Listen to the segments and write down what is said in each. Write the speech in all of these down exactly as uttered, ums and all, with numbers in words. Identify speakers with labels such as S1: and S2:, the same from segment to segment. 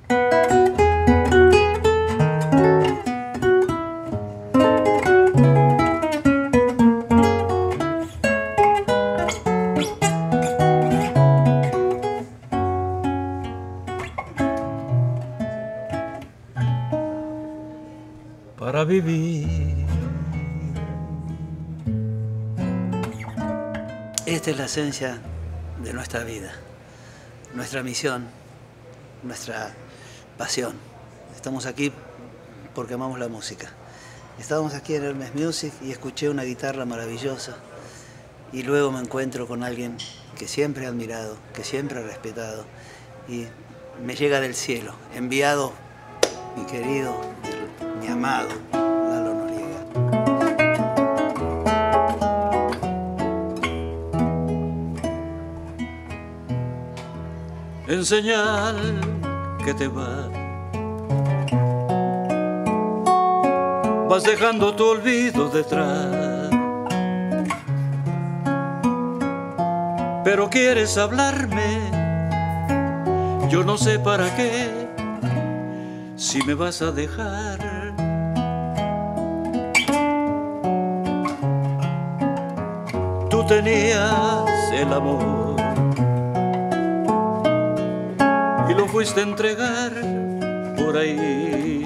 S1: Para vivir.
S2: Esta es la esencia de nuestra vida, nuestra misión, nuestra pasión. Estamos aquí porque amamos la música. Estábamos aquí en Hermes Music y escuché una guitarra maravillosa y luego me encuentro con alguien que siempre he admirado, que siempre he respetado y me llega del cielo, enviado, mi querido, mi amado Lalo Noriega.
S1: En señal que te vas, vas dejando tu olvido detrás, pero quieres hablarme, yo no sé para qué, si me vas a dejar. Tú tenías el amor y lo fuiste a entregar por ahí,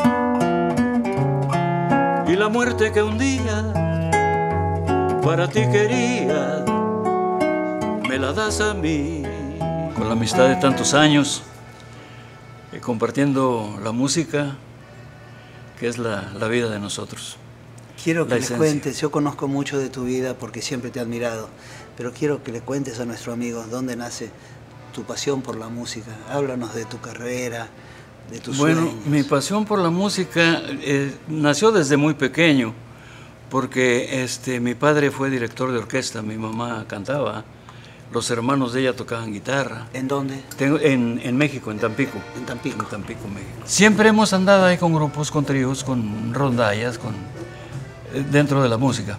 S1: y la muerte que un día para ti quería me la das a mí. Con la amistad de tantos años, eh, compartiendo la música, que es la, la vida de nosotros.
S2: Quiero que
S1: La
S2: les
S1: esencia.
S2: cuentes, yo conozco mucho de tu vida porque siempre te he admirado, pero quiero que le cuentes a nuestro amigo dónde nace tu pasión por la música. Háblanos de tu carrera, de tus
S1: Bueno,
S2: sueños.
S1: mi pasión por la música eh, nació desde muy pequeño, porque este, mi padre fue director de orquesta, mi mamá cantaba, los hermanos de ella tocaban guitarra.
S2: ¿En dónde?
S1: Tengo, en, en México, en Tampico.
S2: En Tampico.
S1: En Tampico, México. Siempre hemos andado ahí con grupos, con tríos, con rondallas, con, eh, dentro de la música.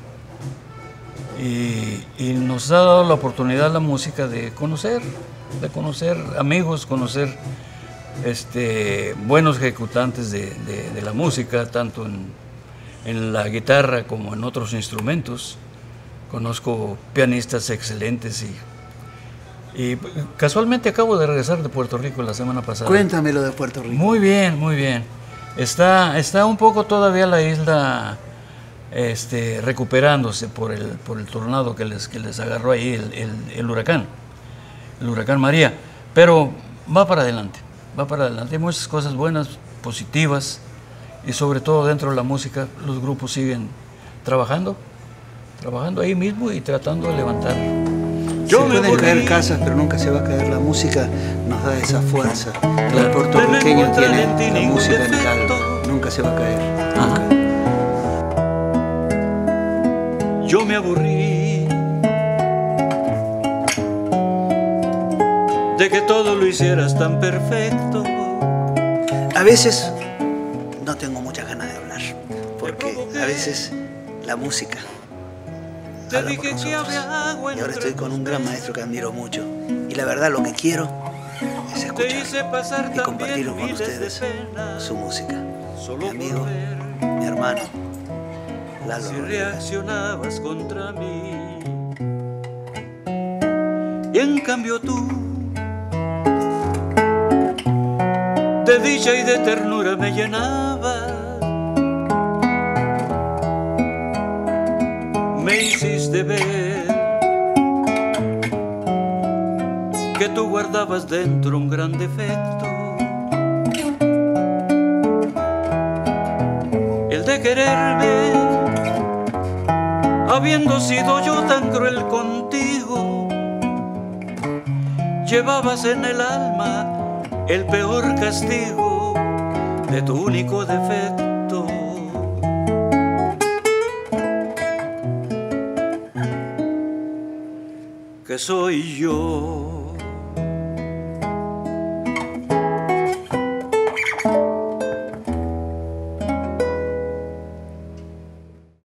S1: Y, y nos ha dado la oportunidad la música de conocer, de conocer amigos, conocer este, buenos ejecutantes de, de, de la música, tanto en, en la guitarra como en otros instrumentos. Conozco pianistas excelentes y, y casualmente acabo de regresar de Puerto Rico la semana pasada.
S2: Cuéntamelo de Puerto Rico.
S1: Muy bien, muy bien. Está, está un poco todavía la isla este, recuperándose por el, por el tornado que les, que les agarró ahí, el, el, el huracán, el huracán María. Pero va para adelante, va para adelante. Hay muchas cosas buenas, positivas, y sobre todo dentro de la música los grupos siguen trabajando, trabajando ahí mismo y tratando de levantar.
S2: Se pueden caer casas, pero nunca se va a caer la música, nos da esa fuerza. El puertorriqueño tiene la música en el alma, nunca se va a caer.
S1: Ajá. Yo me aburrí de que todo lo hicieras tan perfecto.
S2: A veces no tengo muchas ganas de hablar, porque a veces la música habla por nosotros. Y ahora estoy con un gran maestro que admiro mucho. Y la verdad lo que quiero es escuchar y compartir con ustedes su música. Mi amigo, mi hermano, Lalo
S1: Si
S2: Noriega.
S1: reaccionabas contra mí, y en cambio tú de dicha y de ternura me llenabas, me hiciste ver que tú guardabas dentro un gran defecto, el de quererme, habiendo sido yo tan cruel contigo. Llevabas en el alma el peor castigo de tu único defecto. Que soy yo.